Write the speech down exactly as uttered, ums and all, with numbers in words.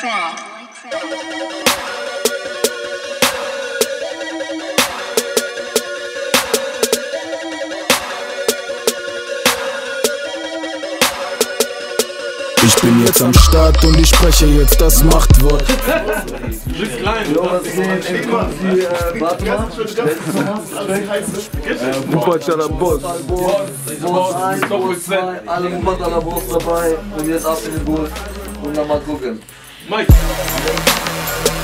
Crack. Ich bin jetzt am Start und ich spreche jetzt das Machtwort. Du bist klein, Jo, was geht? Ey, kommt die, äh, warte mal. Wuppertaler Boss. Boss eins, Boss zwei, alle Wuppertaler Boss dabei. Und jetzt ab in den Bus und dann mal gucken. Mike.